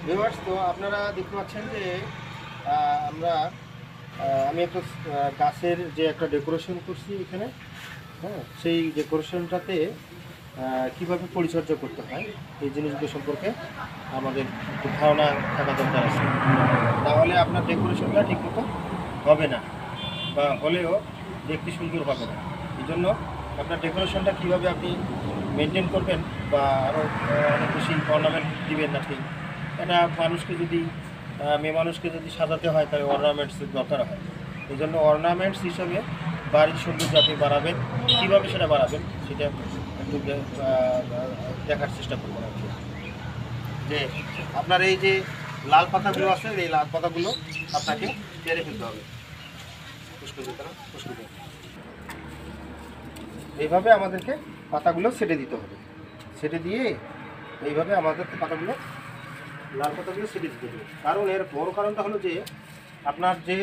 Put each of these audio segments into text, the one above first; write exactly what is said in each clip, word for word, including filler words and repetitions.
Viewers, তো আপনারা দেখতে পাচ্ছেন যে আমরা আমি একটা গাছের যে একটা ডেকোরেশন করছি এখানে। হ্যাঁ, সেই ডেকোরেশনটাতে কীভাবে পরিচর্যা করতে হয় এই জিনিসগুলো সম্পর্কে আমাদের একটু ধারণা থাকা দরকার আছে। তাহলে আপনার ডেকোরেশনটা ঠিকমতো হবে না, বা হলেও দেখতে সুন্দর হবে না। এই জন্য আপনার ডেকোরেশনটা কীভাবে আপনি মেনটেন করবেন বা আরও অনেক বেশি অর্নামেন্ট দিবেন না, ঠিক এটা মানুষকে যদি মেয়ে মানুষকে যদি সাজাতে হয় তাহলে অর্নামেন্টসের দরকার হয়। এই জন্য অর্নামেন্টস হিসাবে বাড়ির সৌন্দর্য আপনি বাড়াবেন, কীভাবে সেটা বাড়াবেন সেটা একটু দেখার চেষ্টা করবেন আর কি। যে আপনার এই যে লাল পাতাগুলো আছে, এই লাল পাতাগুলো আপনাকে কেটে ফেলতে হবে। এইভাবে আমাদেরকে পাতাগুলো সেটে দিতে হবে। সেটে দিয়ে এইভাবে আমাদেরকে পাতাগুলো লাল পাতাগুলো সেটে দিতে হবে। কারণ এর বড় কারণটা হলো যে আপনার যে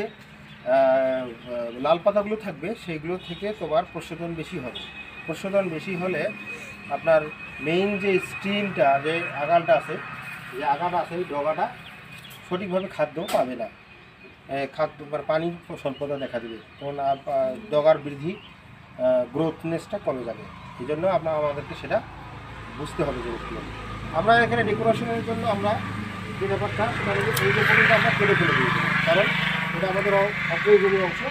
লাল পাতাগুলো থাকবে সেইগুলো থেকে তোমার প্রশোধন বেশি হবে। প্রশোধন বেশি হলে আপনার মেইন যে স্টিমটা, যে আগালটা আছে, যে আগাটা আছে ওই ডগাটা সঠিকভাবে খাদ্য পাবে না, খাদ্য মানে পানির স্বল্পতা দেখা দেবে, তখন ডগার বৃদ্ধি গ্রোথনেসটা কমে যাবে। এই জন্য আপনার আমাদেরকে সেটা বুঝতে হবে জিনিসগুলো। আমরা এখানে ডেকোরেশনের জন্য আমরা যে ব্যাপারটা সেটা হলো এই ডেকোরেশনটা আমরা কেটে ফেলে দিয়েছি, কারণ এটা আমাদের অপ্রয়োজনীয় অংশ,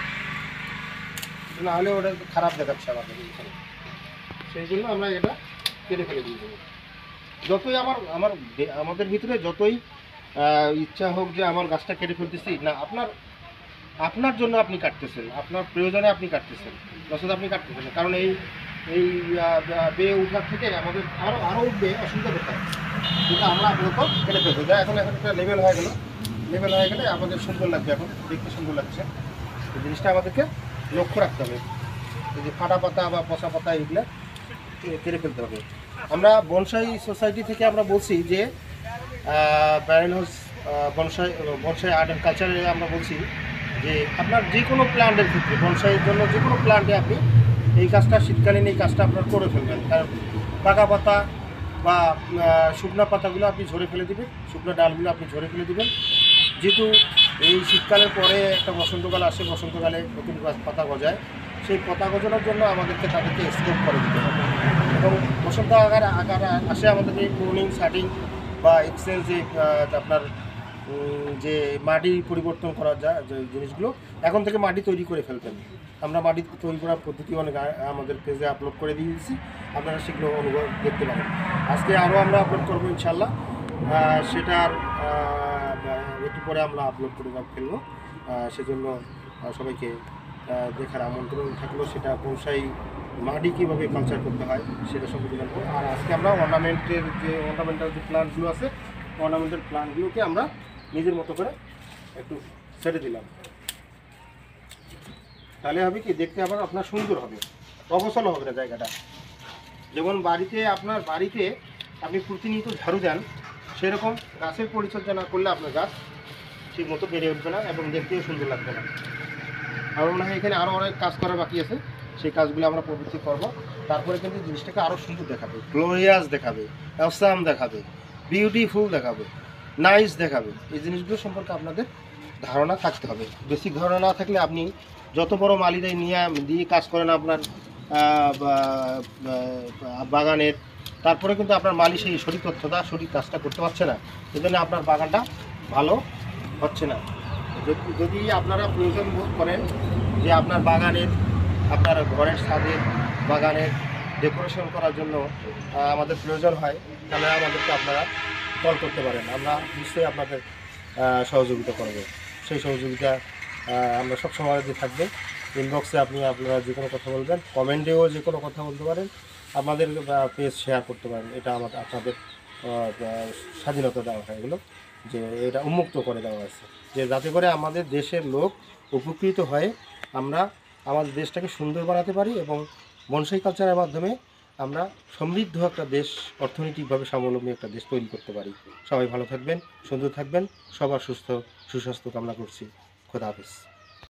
না হলে ওটা খারাপ দেখাচ্ছে আমাদের এখানে। সেই জন্য আমরা এটা কেটে ফেলে দিয়ে দেবো। যতই আমার আমার আমাদের ভিতরে যতই ইচ্ছা হোক যে আমার গাছটা কেটে ফেলতেছি না, আপনার আপনার জন্য আপনি কাটতেছেন, আপনার প্রয়োজনে আপনি কাটতেছেন, নচেত আপনি কাটতেছেন। কারণ এই এই বেয়ে উঠার থেকে আমাদের আরও আরও উঠবে, অসুবিধা কোথায়, কিন্তু আমরা আপাতত কেটে ফেলতে যাই। এখন এখন একটা লেভেল হয়ে গেল, লেভেল হয়ে গেলে আমাদের সুন্দর লাগবে, এখন দেখতে সুন্দর লাগছে। এই জিনিসটা আমাদেরকে লক্ষ্য রাখতে হবে। এই যে ফাটা পাতা বা পচা পাতা এইগুলো কেটে ফেলতে হবে। আমরা বনসাই সোসাইটি থেকে আমরা বলছি যে Barren House bonsai bonsai art and কালচারে আমরা বলছি যে আপনার যে কোনো প্ল্যান্টের ক্ষেত্রে, বনসাইয়ের জন্য যে কোনো প্ল্যান্টে আপনি এই কাজটা শীতকালীন এই কাজটা আপনার করে ফেলবেন। কারণ পাকা পাতা বা শুকনো পাতাগুলো আপনি ঝরে ফেলে দেবেন, শুকনো ডালগুলো আপনি ঝরে ফেলে দেবেন। যেহেতু এই শীতকালের পরে একটা বসন্তকাল আসে, বসন্তকালে নতুন পাতা গজায়, সেই পাতা গজানোর জন্য আমাদেরকে তাদেরকে স্টোপ করে দিতে হবে। এবং বসন্ত আকার আকার আসে আমাদের এই প্রুনিং, শাটিং বা এক্সচেঞ্জ, যে আপনার যে মাটি পরিবর্তন করা যায় যে জিনিসগুলো, এখন থেকে মাটি তৈরি করে ফেলতেন। আমরা মাটি তৈরি করার পদ্ধতি অনেক আমাদের পেজে আপলোড করে দিয়েছি, আপনারা সেগুলো অনুভব দেখতে পাবেন। আজকে আরও আমরা আপলোড করবো ইনশাল্লাহ, সেটার একটু পরে আমরা আপলোড করে ফেলবো। সেজন্য সবাইকে দেখার আমন্ত্রণ থাকলো, সেটা বনসাই মাটি কীভাবে কালচার করতে হয় সেটা সম্পর্কে জানবো। আর আজকে আমরা অর্নামেন্টের যে অর্নামেন্টাল যে প্ল্যান্টগুলো আছে, অর্নামেন্টাল প্ল্যান্টগুলোকে আমরা নিজের মতো করে একটু ছেড়ে দিলাম। তাহলে হবে কি, দেখতে আবার আপনার সুন্দর হবে, অবসল হবে না জায়গাটা। যেমন বাড়িতে আপনার বাড়িতে আপনি প্রতিনিয়ত ঝাড়ু দেন, সেরকম গাছের পরিচর্যা না করলে আপনার গাছ ঠিক মতো বেড়ে উঠবে না এবং দেখতেও সুন্দর লাগবে না। আমার মনে হয় এখানে আরও অনেক কাজ করা বাকি আছে, সেই কাজগুলো আমরা প্রবৃত্তি করবো। তারপরে কিন্তু জিনিসটাকে আরও সুন্দর দেখাবে, গ্লোরিয়াস দেখাবে, অসাম দেখাবে, বিউটিফুল দেখাবে, নাইস দেখাবে। এই জিনিসগুলো সম্পর্কে আপনাদের ধারণা থাকতে হবে। বেসিক ধারণা না থাকলে আপনি যত বড় মালিরাই নিয়ে দিয়ে কাজ করেন আপনার বাগানের, তারপরে কিন্তু আপনার মালি সেই সঠিক তথ্যটা সঠিক কাজটা করতে পারছে না, এই জন্য আপনার বাগানটা ভালো হচ্ছে না। যদি আপনারা প্রয়োজন বোধ করেন যে আপনার বাগানের, আপনার ঘরের ছাদের বাগানের ডেকোরেশন করার জন্য আমাদের প্রয়োজন হয়, তাহলে আমাদেরকে আপনারা কল করতে পারেন, আমরা নিশ্চয়ই আপনাদের সহযোগিতা করব। সেই সহযোগিতা আমরা সব সময় দিয়ে থাকবে। ইনবক্সে আপনি আপনারা যে কোনো কথা বলবেন, কমেন্টেও যে কোনো কথা বলতে পারেন, আমাদের পেজ শেয়ার করতে পারেন। এটা আমাদের আপনাদের স্বাধীনতা দেওয়া হয়, এগুলো যে এটা উন্মুক্ত করে দেওয়া হয়েছে, যে যাতে করে আমাদের দেশের লোক উপকৃত হয়ে আমরা আমাদের দেশটাকে সুন্দর বানাতে পারি এবং বনসাই কালচারের মাধ্যমে আমরা সমৃদ্ধ একটা দেশ, অর্থনৈতিকভাবে স্বাবলম্বী একটা দেশ তৈরি করতে পারি। সবাই ভালো থাকবেন, সুন্দর থাকবেন, সবার সুস্থ সুস্বাস্থ্য কামনা করছি। খোদা হাফেজ।